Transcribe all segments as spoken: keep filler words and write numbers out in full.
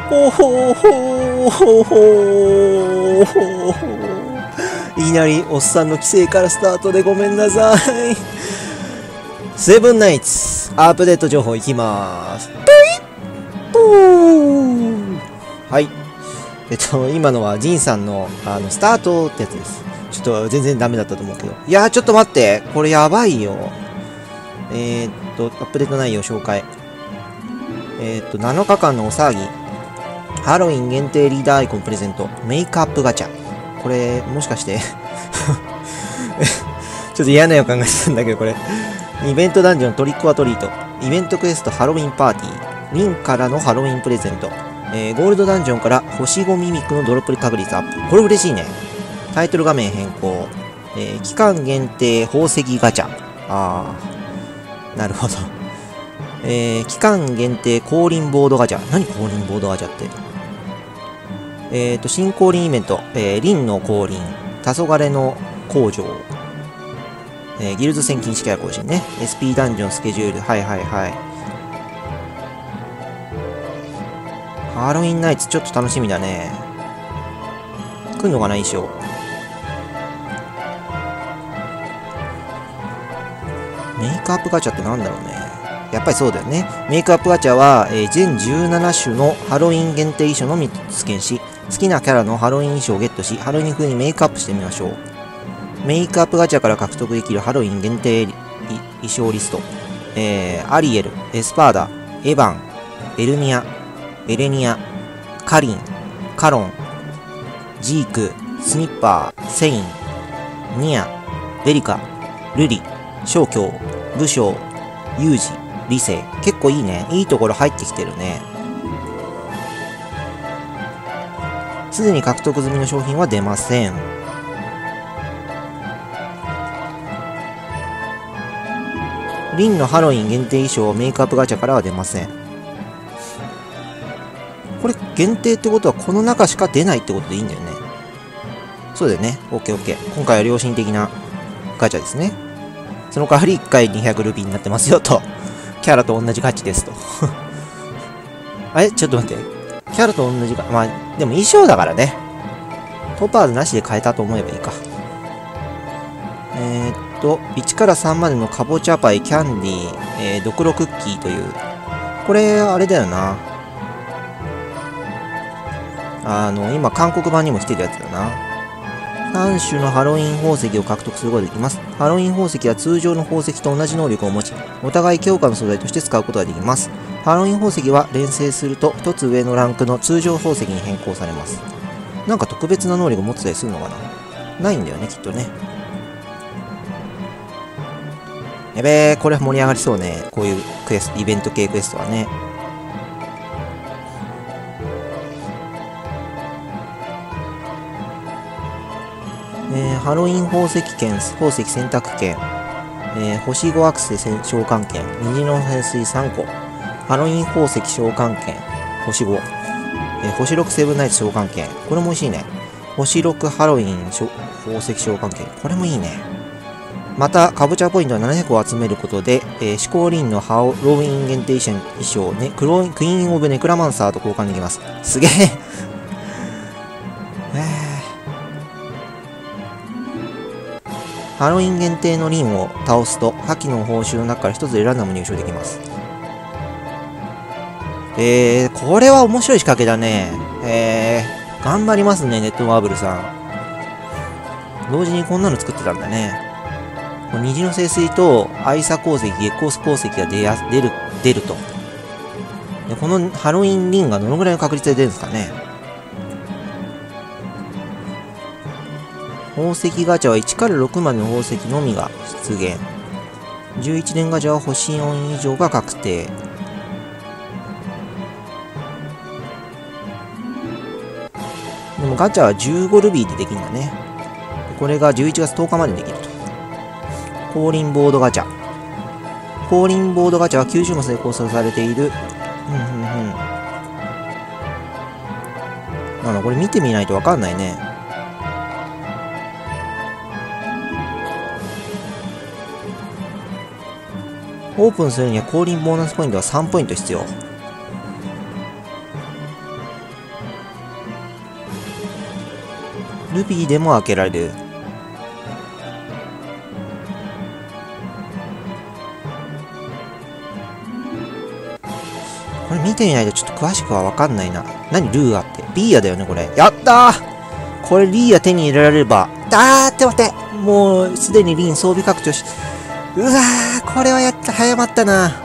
ほほほほほほ。いきなりおっさんの規制からスタートでごめんなさい。セブンナイツアップデート情報いきまーす。はい。えっと、今のはジンさんのあのスタートってやつです。ちょっと全然ダメだったと思うけど。いやー、ちょっと待って。これやばいよ。えー、っと、アップデート内容紹介。えー、っと、なのかかんのお騒ぎ。ハロウィン限定リーダーアイコンプレゼント。メイクアップガチャ。これ、もしかしてちょっと嫌な予感がしたんだけど、これ。イベントダンジョントリックオアトリート。イベントクエストハロウィンパーティー。リンからのハロウィンプレゼント。えー、ゴールドダンジョンから星ごミミックのドロップ確率アップ。これ嬉しいね。タイトル画面変更。えー、期間限定宝石ガチャ。あー。なるほど。えー、期間限定降臨ボードガチャ。何降臨ボードガチャって。えーと、新降臨イベント。えー、リンの降臨。黄昏の工場。えー、ギルズ戦禁止キャラ更新ね。エスピー ダンジョンスケジュール。はいはいはい。ハロウィンナイツちょっと楽しみだね。来んのかな衣装。メイクアップガチャってなんだろうね。やっぱりそうだよね。メイクアップガチャは、えー、全じゅうなな種のハロウィン限定衣装のみつけんし、好きなキャラのハロウィン衣装をゲットし、ハロウィン風にメイクアップしてみましょう。メイクアップガチャから獲得できるハロウィン限定衣装リスト。えー、アリエル、エスパーダ、エヴァン、エルミア、エレニア、カリン、カロン、ジーク、スニッパー、セイン、ニア、ベリカ、ルリ、小京、武将、ユージ、理性。結構いいね。いいところ入ってきてるね。すでに獲得済みの商品は出ません。リンのハロウィン限定衣装メイクアップガチャからは出ません。これ限定ってことはこの中しか出ないってことでいいんだよね。そうだよね。オッケーオッケー。今回は良心的なガチャですね。その代わりいっかいにひゃくルピーになってますよと。キャラと同じ価値ですと。あれちょっと待って。キャラと同じか。まあ、でも衣装だからね。トパーズなしで変えたと思えばいいか。えー、っと、いちからさんまでのかぼちゃパイ、キャンディー、えー、ドクロクッキーという。これ、あれだよな。あの、今、韓国版にも来てるやつだな。さん種のハロウィン宝石を獲得することができます。ハロウィン宝石は通常の宝石と同じ能力を持ち、お互い強化の素材として使うことができます。ハロウィン宝石は連成するとひとつ上のランクの通常宝石に変更されます。なんか特別な能力を持ってたりするのかな。ないんだよね、きっとね。やべえ、これ盛り上がりそうね。こういうクエスト、イベント系クエストはね。えー、ハロウィン宝石券、宝石選択券、えー、星ごアクセ召喚券、虹の潜水さんこ、ハロウィン宝石召喚券、星ご、えー、星ろくセブンナイツ召喚券、これも美味しいね。星ろくハロウィン宝石召喚券、これもいいね。また、かぼちゃポイントはななひゃくを集めることで、えー、シコーリンのハロウィン限定衣装、ね、クロクイーン・オブ・ネクラマンサーと交換できます。すげえハロウィン限定のリンを倒すと、破棄の報酬の中から一つ選んだも入手できます。えー、これは面白い仕掛けだね。えー、頑張りますね、ネットマーブルさん。同時にこんなの作ってたんだね。虹の聖水とアイサ鉱石、月光鉱石が出や出る、出ると。でこのハロウィンリンがどのぐらいの確率で出るんですかね。宝石ガチャはいちからろくまでの宝石のみが出現。じゅういちねんガチャは星よん以上が確定。でもガチャはじゅうごルビーでできるんだね。これがじゅういちがつとおかまでできると。降臨ボードガチャ。降臨ボードガチャはきゅうじゅうも成功されている。うんうんうん。なんだこれ見てみないとわかんないね。オープンするには降臨ボーナスポイントはさんポイント必要。 ルビーでも開けられる。これ見てみないとちょっと詳しくはわかんないな。何ルーアって。リーアだよね、これ。やったーこれリーア手に入れられれば。あーって待って、もうすでにリン装備拡張し、うわーこれはやった、早まったな。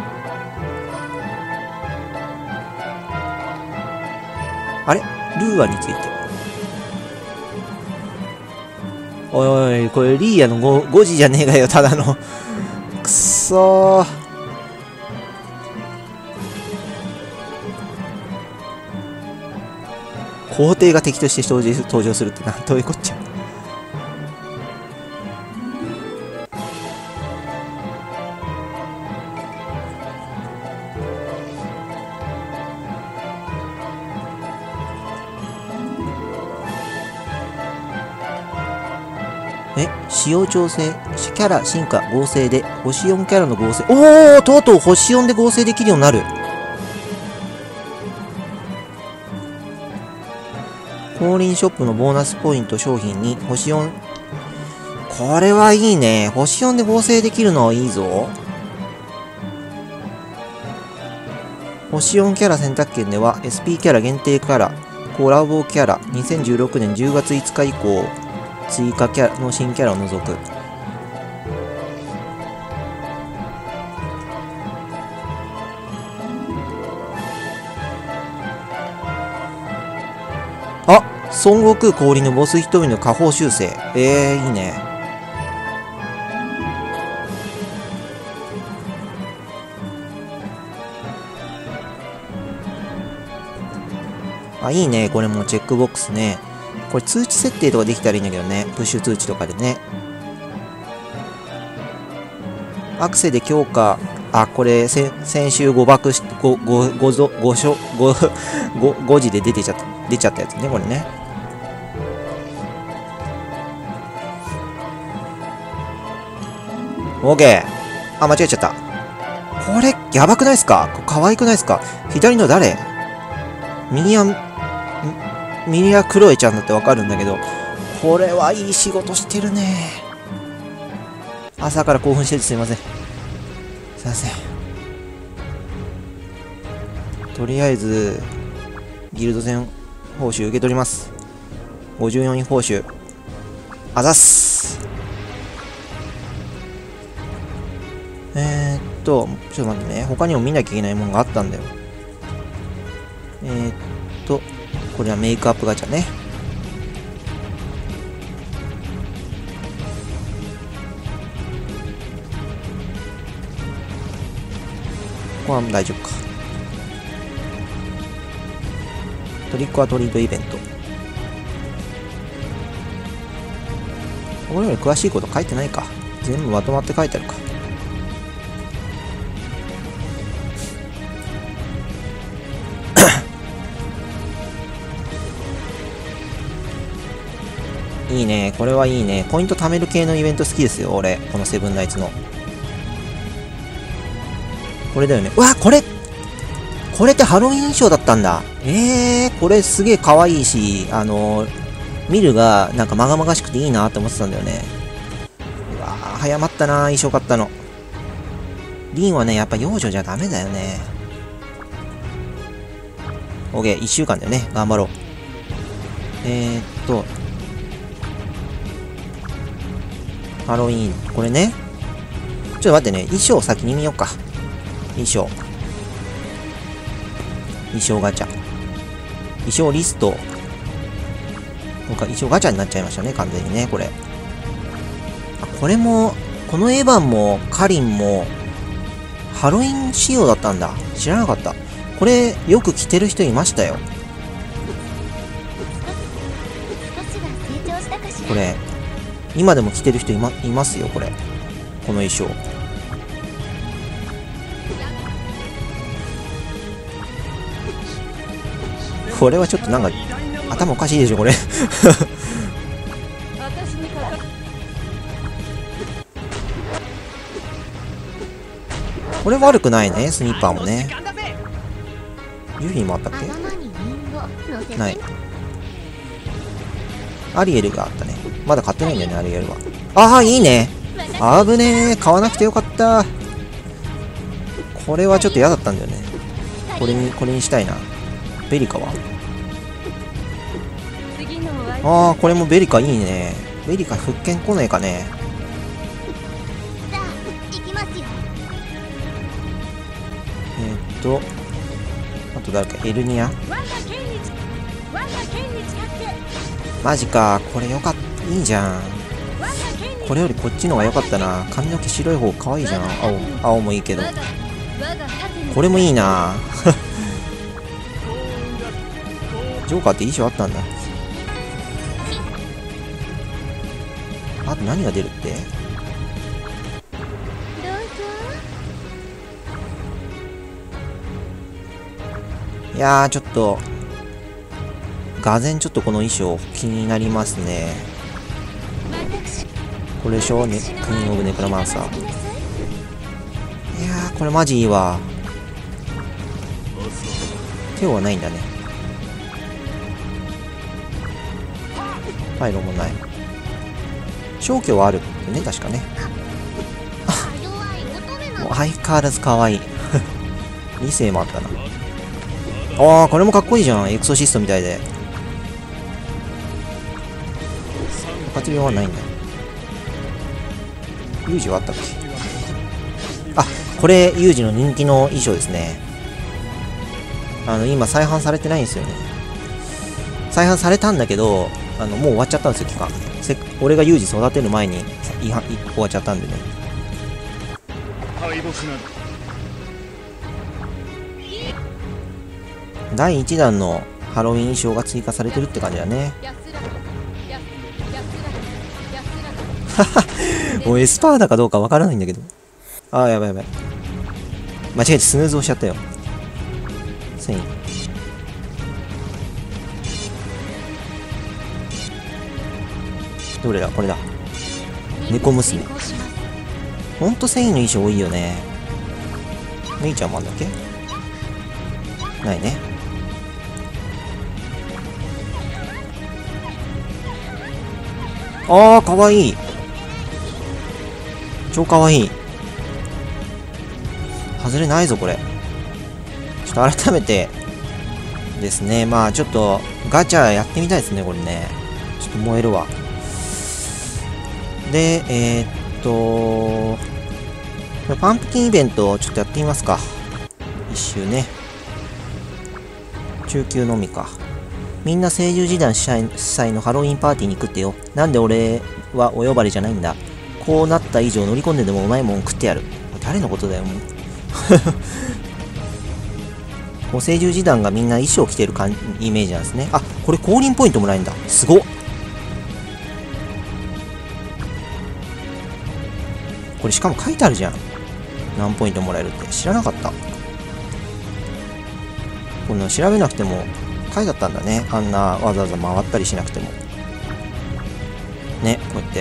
あれルーアについて。おいおい、これリーアの 5, 5時じゃねえかよ、ただの。くそー。皇帝が敵として登場登場するってなんどういうこっちゃ。え、仕様調整、キャラ進化合成で星よんキャラの合成。おお、とうとう星よんで合成できるようになる。降臨ショップのボーナスポイント商品に星よん。これはいいね。星よんで合成できるのはいいぞ。星よんキャラ選択権では エスピー キャラ限定キャラ、コラボキャラ、にせんじゅうろくねんじゅうがついつか以降、追加キャラの新キャラを除く。あ、孫悟空降臨のボス一人の下方修正。えー、いいね。あ、いいね。これもチェックボックスね。これ通知設定とかできたらいいんだけどね。プッシュ通知とかでね。アクセで強化。あ、これ、先週誤爆し、ご、ご、ご、ご、ご、ご、ご時で出てちゃった、出ちゃったやつね、これね。オーケー。あ、間違えちゃった。これ、やばくないっすか？可愛くないっすか？左の誰？ミニアン、ミニアクロエちゃんだってわかるんだけど、これはいい仕事してるね。朝から興奮しててすいません。すいません。とりあえず、ギルド戦報酬受け取ります。ごじゅうよんい報酬。あざっす。えー、っと、ちょっと待ってね。他にも見なきゃいけないものがあったんだよ。えー、っと、これはメイクアップガチャね。ここは大丈夫か。トリックはトリートイベント。これより詳しいこと書いてないか。全部まとまって書いてあるか。いいね。これはいいね。ポイント貯める系のイベント好きですよ、俺。このセブンナイツの。これだよね。うわ、これこれってハロウィン衣装だったんだ。えー、これすげえ可愛いし、あのー、見るがなんかまがまがしくていいなって思ってたんだよね。うわー、早まったなー、衣装買ったの。リンはね、やっぱ幼女じゃダメだよね。オーケー、いっしゅうかんだよね。頑張ろう。えーっと、ハロウィン、これね。ちょっと待ってね、衣装先に見ようか。衣装。衣装ガチャ。衣装リスト。なんか衣装ガチャになっちゃいましたね、完全にね、これ。あ、これも、このエヴァンもカリンも、ハロウィン仕様だったんだ。知らなかった。これ、よく着てる人いましたよ。これ、今でも着てる人いま、いますよ、これ。この衣装。これはちょっとなんか、頭おかしいでしょ、これ。これ悪くないね、スニッパーもね。ユフィもあったっけ？ない。 アリエルがあったね。まだ買ってないんだよね、アリエルは。ああ、いいね。あぶねえ。買わなくてよかった。これはちょっと嫌だったんだよね。これに、これにしたいな。ベリカはああ、これもベリカいいね。ベリカ復権来ねえかね。えー、っと、あと誰か、エルニアマジか、これよかった、いいじゃん。これよりこっちの方が良かったな。髪の毛白い方かわいいじゃん。青、青もいいけど。これもいいな。ジョーカーって衣装あったんだ。あと何が出るって？いやー、ちょっと、がぜんちょっとこの衣装気になりますね。これでしょ、ね、クイーン・オブ・ネクロマンサー。いやー、これマジいいわ。手はないんだね。パイロンもない。消去はあるってね、確かね。もう相変わらず可愛い。に世もあったな。ああ、これもかっこいいじゃん。エクソシストみたいで。活用はないんだ。ユージはあったっけ？あ、これユージの人気の衣装ですね。あの、今再販されてないんですよね。再販されたんだけど、あの、もう終わっちゃったんですよ、期間。せ俺がユージ育てる前に違反終わっちゃったんでね。だいいちだんのハロウィン衣装が追加されてるって感じだね。もうエスパーだかどうかわからないんだけど。あー、やばいやばい。間違えてスヌーズをしちゃったよ。繊維。どれだこれだ。猫娘。ほんと繊維の衣装多いよね。メイちゃんもあんだっけ？ないね。あー、かわいい。超かわいい。外れないぞ、これ。ちょっと改めてですね。まあ、ちょっとガチャやってみたいですね、これね。ちょっと燃えるわ。で、えー、っと、パンプキンイベントをちょっとやってみますか。一周ね。中級のみか。みんな聖獣時代主催のハロウィンパーティーに行くってよ。なんで俺はお呼ばれじゃないんだ。こうなった以上乗り込んででもうまいもん食ってやる。誰のことだよ、もう。こう聖獣時代がみんな衣装着てる感イメージなんですね。あ、これ降臨ポイントもらえるんだ。すごっ。これしかも書いてあるじゃん。何ポイントもらえるって知らなかった。この調べなくても書いてあったんだね。あんなわざわざ回ったりしなくても。ね、こうやって。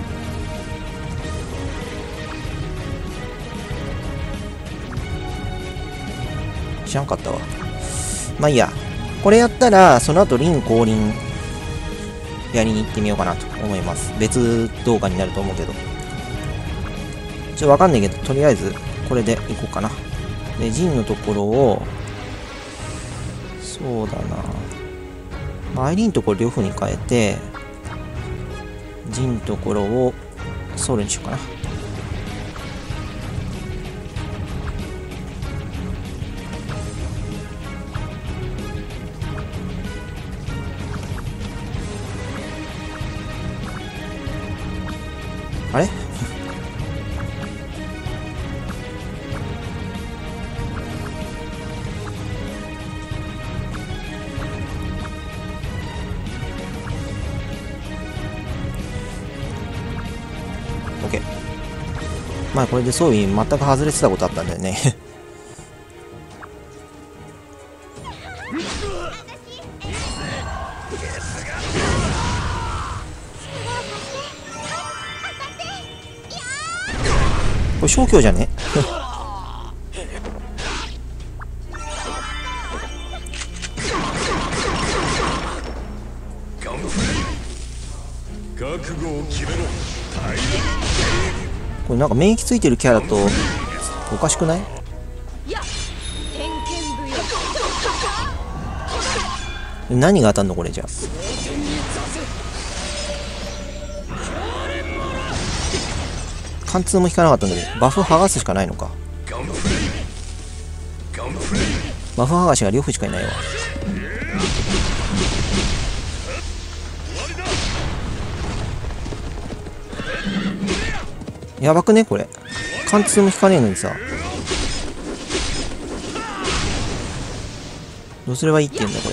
知らんかったわ。まあいいや。これやったら、その後、リン降臨やりに行ってみようかなと思います。別動画になると思うけど。ちょっとわかんないけど、とりあえず、これで行こうかな。で、ジンのところを、そうだな。まあ、アイリーンのところ両方に変えて、ジンのところをソウルにしようかな。あれOK。まあこれで装備全く外れてたことあったんだよね。これ消去じゃね？ これなんか免疫ついてるキャラとおかしくない？何が当たんのこれじゃあ。貫通も引かなかったんだけど、バフ剥がすしかないのか。バフ剥がしが両夫しかいないわ。やばくねこれ。貫通も引かねえのにさ。どうすればいいって言うんだこれ。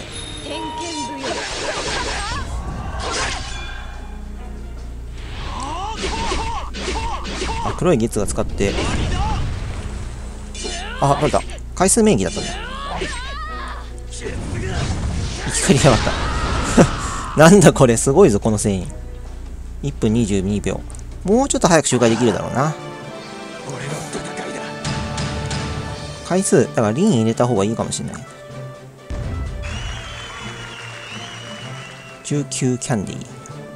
あ、黒い月が使って。あ、取れた。回数免疫だったんだ。生き返りやがった。なんだこれ、すごいぞ、この繊維。いっぷんにじゅうにびょう。もうちょっと早く周回できるだろうな。回数、だからリン入れた方がいいかもしれない。じゅうきゅうキャンディー。い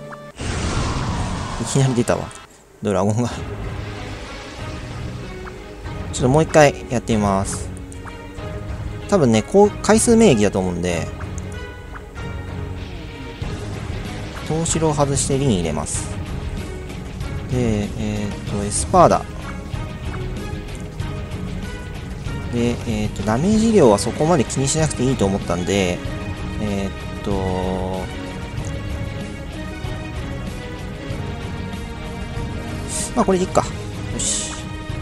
きなり出たわ。ドラゴンが。ちょっともう一回やってみます。多分ね、こう、回数免疫だと思うんで、投資を外してリン入れます。で、えっと、エスパーダ。で、えっと、ダメージ量はそこまで気にしなくていいと思ったんで、えっと、まあこれでいっか。よし。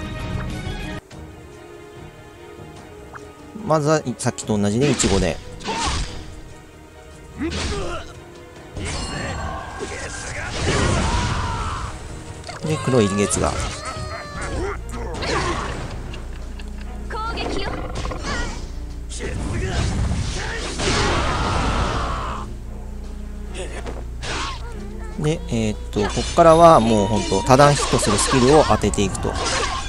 まずはさっきと同じでいちごで。で、黒い月が。で、えー、っと、ここからはもうほんと多段ヒットするスキルを当てていくと。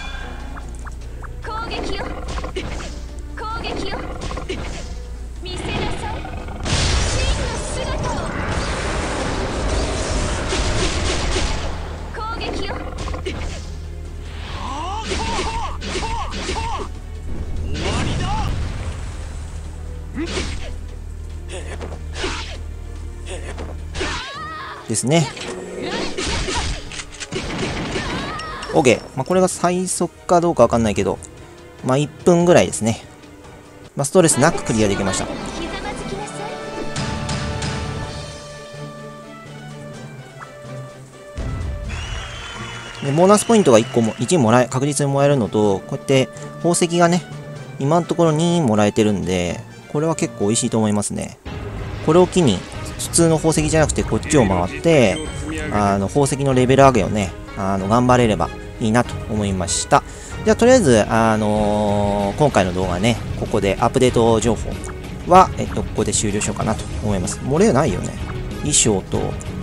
ですね。OK。まあ、これが最速かどうかわかんないけど、まあ、いっぷんぐらいですね。まあ、ストレスなくクリアできました。で、ボーナスポイントがいっこも、いちもらえ、確実にもらえるのと、こうやって宝石がね、今のところにもらえてるんで、これは結構美味しいと思いますね。これを機に、普通の宝石じゃなくてこっちを回って、あの、宝石のレベル上げをね、あの、頑張れればいいなと思いました。じゃあ、とりあえず、あのー、今回の動画ね、ここでアップデート情報は、えっと、ここで終了しようかなと思います。漏れないよね。衣装と、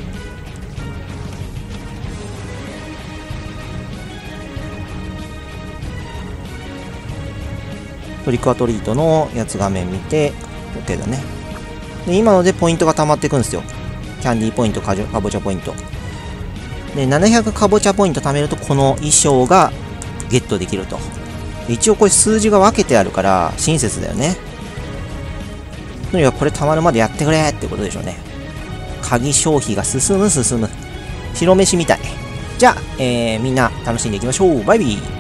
トリックアトリートのやつ画面見て、OK だね。で、今のでポイントが溜まっていくんですよ。キャンディーポイント、かぼちゃポイント。で、ななひゃくかぼちゃポイント貯めると、この衣装がゲットできると。一応これ数字が分けてあるから、親切だよね。とにかくこれ溜まるまでやってくれってことでしょうね。鍵消費が進む進む。白飯みたい。じゃあ、えー、みんな楽しんでいきましょう。バイビー。